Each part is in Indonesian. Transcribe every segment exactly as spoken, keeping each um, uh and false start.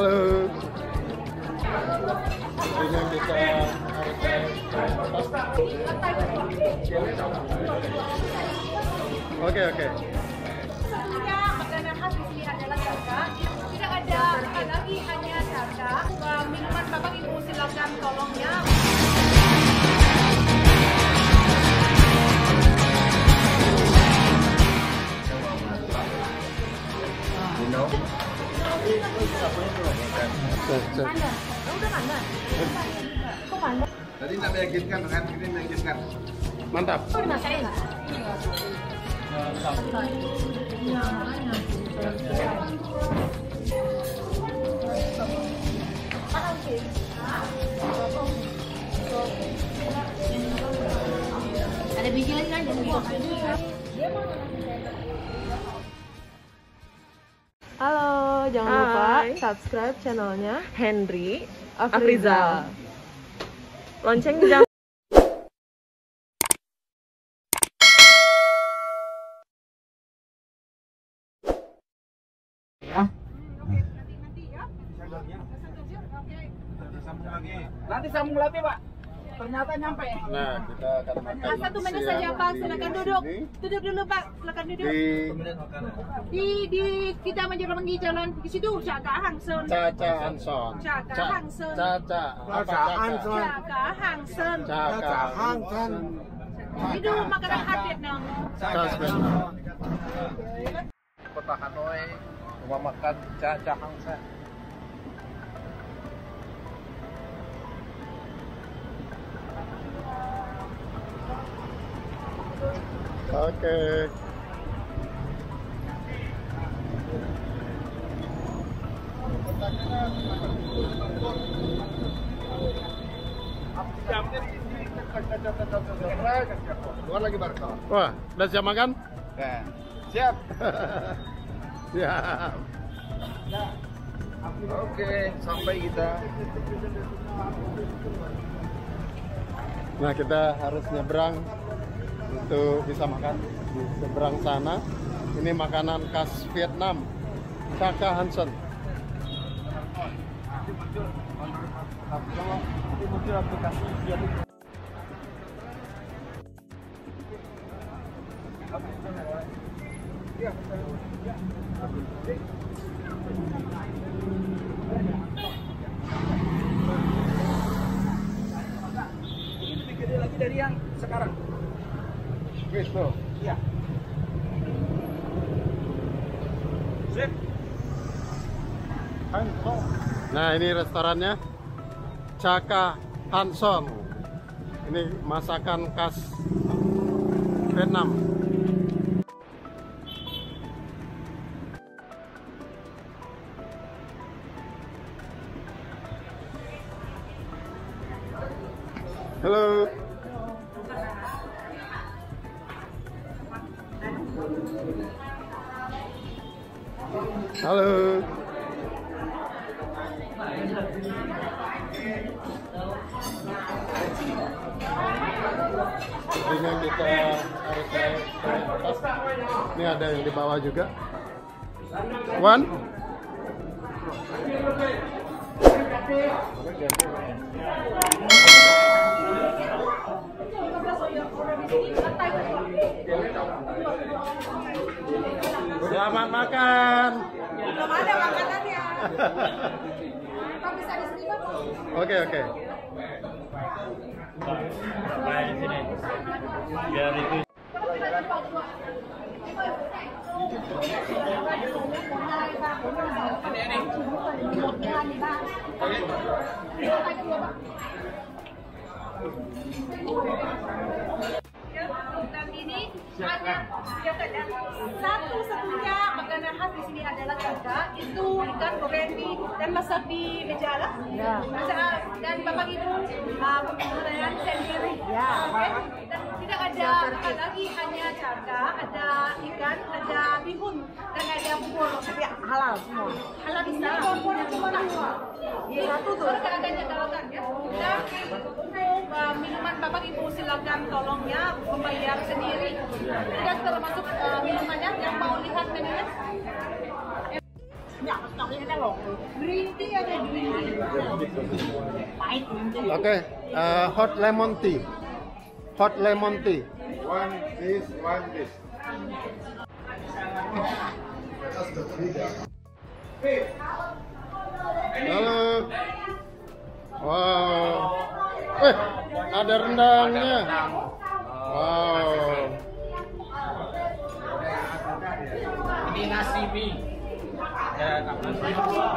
Halo. Ini kita Oke oke. Satunya makanan khas di sini adalah jaga. Tidak ada apa lagi, hanya jaga. Minuman Bapak Ibu silakan tolongnya. Tadi tidak meyakinkan kan, ini meyakinkan. Mantap. Ada biji lagi kan? Halo, jangan lupa Hai. subscribe channelnya Henry Afrizal. Lonceng jangan Nanti sambung lagi, Pak. Ternyata nyampe. Nah, kita akan makan Ah, satu menit siang saja Pak, di silakan duduk. sini. Duduk dulu Pak, silakan duduk. Di Di di kita menjelang jalan di situ Jaga Hangsen. Caca Hanson. Caca Ca- Hangsen. Caca. Apa Caca? Jaga Hangsen. Caca Hanson. Itu makanan khas Vietnam. Khas Vietnam. Kota Hanoi, rumah makan Caca Hangsen. Oke. Keluar lagi Barca. Wah, udah siap makan? Nah, siap. Siap. Oke, sampai kita. Nah, kita harus nyebrang untuk bisa makan di seberang sana. Ini makanan khas Vietnam, Caca Hansen. Lebih gede lagi dari yang sekarang. Gitu. Iya. Sip. Nah, ini restorannya Caca Hanson. Ini masakan khas Vietnam. Halo. Halo. Sepertinya kita harus naik ke atas. Ini ada yang di bawah juga. One. Selamat makan. Belum ada makanannya. Pak bisa di sini Pak? Oke oke. Main di sini. Biar itu. Dan ini hanya satu-satunya makanan khas di sini adalah jaga. Itu ikan goreng mie dan masak di meja lah. Ya. Masak dan Bapak Ibu uh, pembelian sendiri. Ya. Oke. Dan tidak ada apa lagi, hanya jaga, ada ikan, ada bihun dan ada bubur. Tapi halal semua. Halal bisa. Bubur cuma dua. Iya, satu tuh. Surga adanya galakan ya. Dan untuk uh, minuman Bapak Ibu silakan tolongnya membayar sendiri. Tidak termasuk uh, minumannya yang mau lihat menunya. Ya, stoknya kita loh. Green tea Nanti ada di Oke, uh, hot lemon tea. Hot lemon tea. One this, one this. Halo. Wow. Eh, ada rendangnya. Wow. Ini nasi mie. Dan apa sih?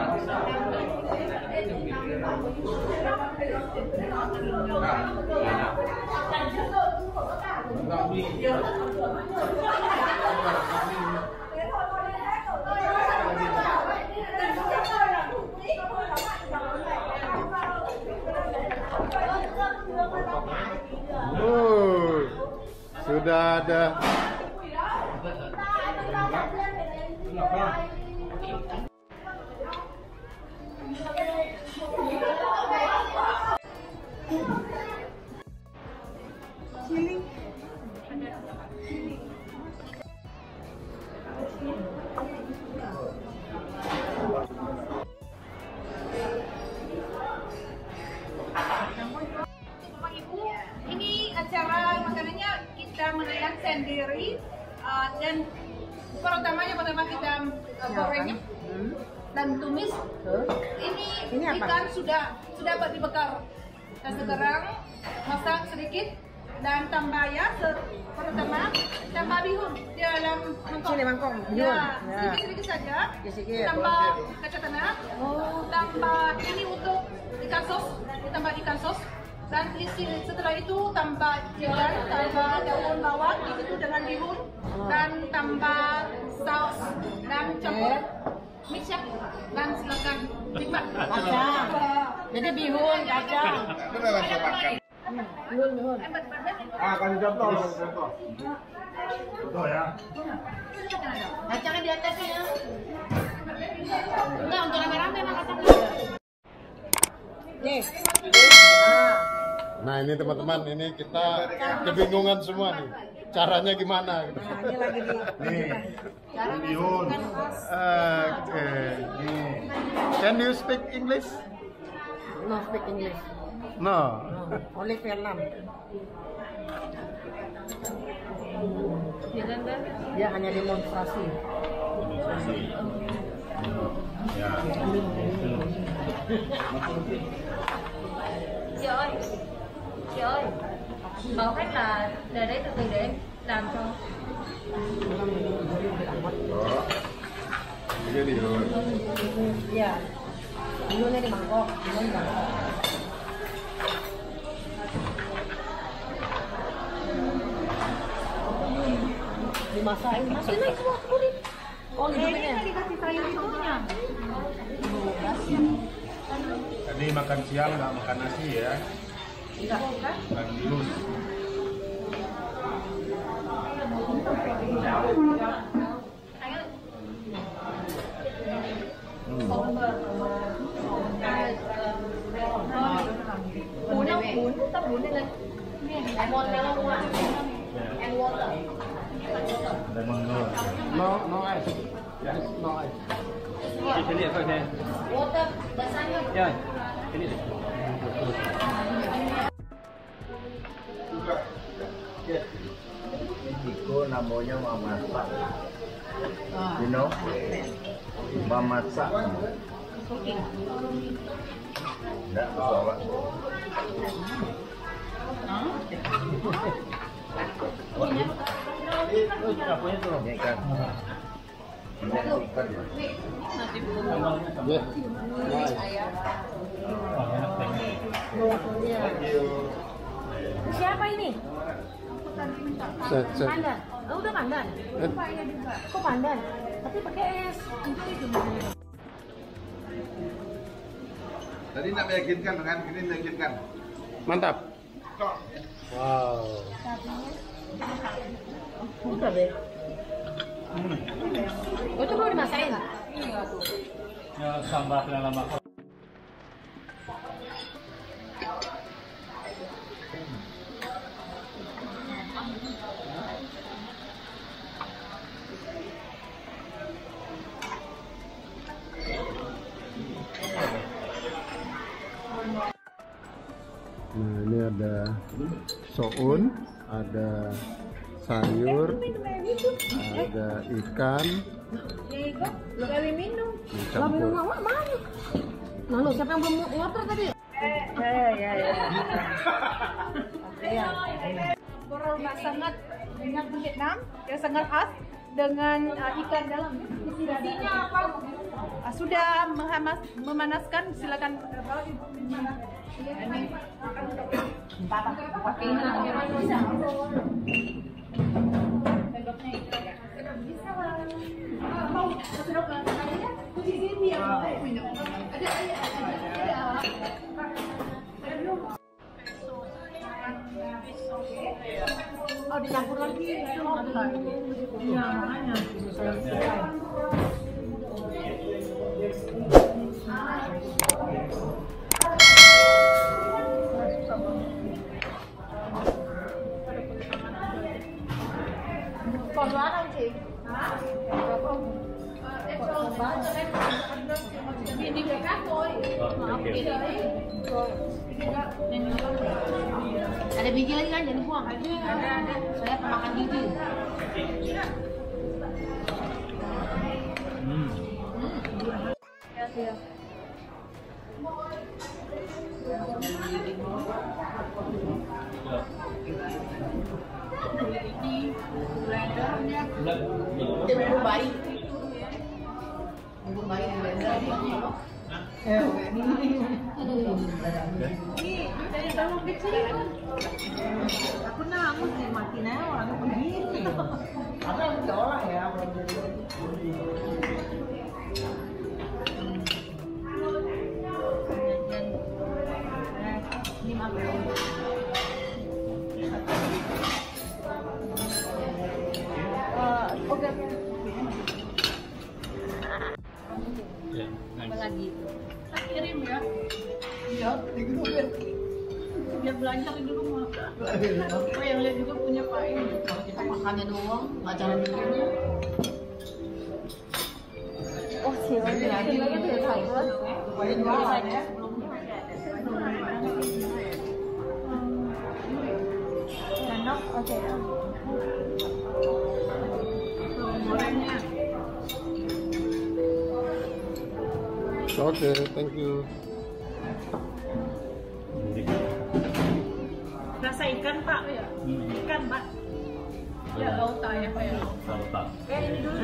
Oh, sudah ada. Bapak Ibu, ini acara makanannya kita merayakan sendiri uh, dan perutamanya pertama kita uh, gorengnya dan tumis. Ini, Ini apa? ikan sudah sudah dibakar. Dan sekarang masak sedikit dan tambah ya se- pertama tambah bihun di dalam mangkok. Sini mangkok, bihun. Ya, Ya. sedikit-sedikit saja. Sedikit. Tambah kacang tanah. Tambah ini untuk ikan sos, ditambah ikan sos. Dan isi, setelah itu tambah jalan, tambah daun bawang di situ dengan bihun dan tambah saus dan campur mix ya dan silakan nikmat. Kacang. Jadi bihun, kacang. Itu memang makan. Bihun, bihun. Ah, kasih contoh, kasih contoh. Contoh ya. Kacangnya di atasnya ya. Enggak, untuk rame-rame mah kacangnya. Nih. Nah, ini teman-teman, ini kita kebingungan semua nih. Caranya gimana? Gitu. Nah, ini lagi di Nih, bihun. Oke. Can you speak English? no speak English. No. No, only Vietnam. Dia hanya demonstrasi. Ya. Chị ơi, chị ơi, bảo khách là để đấy từ từ để em làm cho. Oh. Ini bihun. Iya. Bihunnya di mangkok, bihun di mangkok. Dimasakin, masukin lagi semua kulit. Oh, hidupnya. Dikasih sayur itunya. Tadi makan siang nggak makan nasi ya? Enggak. Makan bihun. Bún không? Bún, tắt bún lên lên. Em muốn cái không ạ? Em muốn rồi. Lemon no. No, no ice. Yes, no ice. Chị sẽ liệt thôi nè. Water, basah không? Ya, ini deh. Itu namanya mamasak. You know? Mamasak. Enggak, soalnya. Dapurnya tuh. Ini kan. Ini ikan ya. Yes. No ice. Wah, enak banget. Thank you. Siapa ini? Set, set. Pandan. Oh, udah pandan. Eh, Kok pandan? Tapi pakai es. Tadi nak meyakinkan kan? Ini meyakinkan. Mantap. Kok? Wow. Udah deh. Oh, itu belum dimasakin nggak? Ya, sambal yang lama. ada soun, ada sayur, ada ikan. Dicampur. Lalu siapa yang belum ngotor tadi? Ya ya ya. Beraroma sangat minyak Vietnam yang sangat khas dengan uh, ikan dalam. Isinya apa? Uh, sudah menghamas, memanaskan, silakan. Ini pakai Oh, dicampur lagi. Iya, makanya. Còn đoán không chị? Hả? Được không? Em cho bán cho em vì đi người khác thôi. Ada biji lagi kan, jangan buang. Ada, ada. Saya pemakan biji. Hmm. Ya, ya. Bumbu bayi. Bumbu bayi di blender. Aku namun sih makin orang begini. Apa yang diolah ya? Ini makan. Oke. Apa lagi? Kirim ya. Iya, dia belanja di rumah. Oh, yang lihat juga punya Pak ini. Kalau kita makannya doang, nggak jalan dulunya. Oh, sih, lagi lagi tuh ya. Supaya dua saja. Enak, oke. Gorengnya. Oke, okay, thank you. Rasa ikan Pak, ikan Pak. Ya, lauta ya Pak ya. Lauta. Eh ini dulu.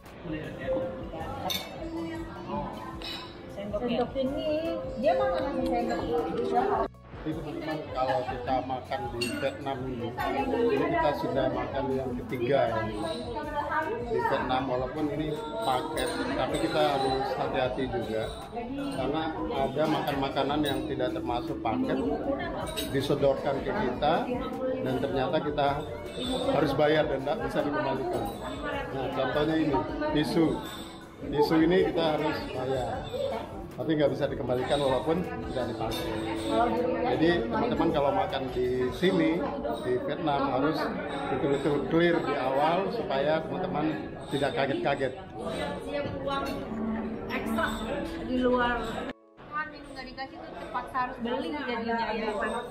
Sendok ini dia mau ngasih sendok. Jadi teman-teman, kalau kita makan di Vietnam ini, ini kita sudah makan yang ketiga ya. Di Vietnam, walaupun ini paket, tapi kita harus hati-hati juga karena ada makan-makanan yang tidak termasuk paket disodorkan ke kita dan ternyata kita harus bayar dan tidak bisa dikembalikan. Nah, contohnya ini tisu, tisu ini kita harus bayar, tapi nggak bisa dikembalikan walaupun tidak dipakai. Jadi teman-teman kalau makan di sini di Vietnam harus betul-betul clear di awal supaya teman-teman tidak kaget-kaget. Siap uang ekstra di luar. Minum nggak dikasih tuh terpaksa harus beli jadinya ya.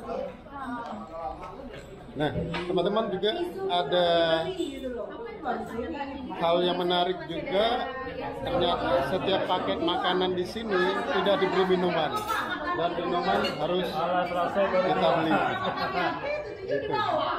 Nah, teman-teman juga ada hal yang menarik juga, ternyata setiap paket makanan di sini tidak diberi minuman dan minuman harus kita beli. Gitu.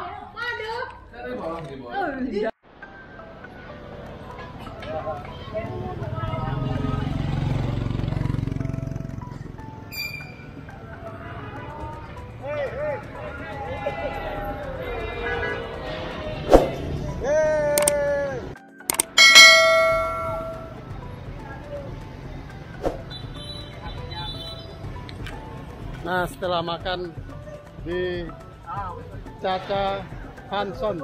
Nah, setelah makan di Caca Hanson.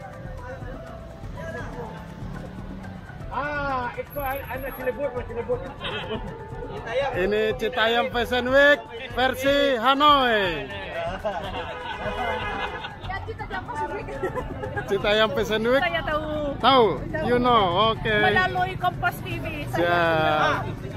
Ah, itu anak Cilebut, Cilebut. Ini Citayam Fashion Week versi Hanoi. Citayam Fashion Week. Saya tahu. Tahu? You know, oke. Okay. Melalui Kompas T V. Siap.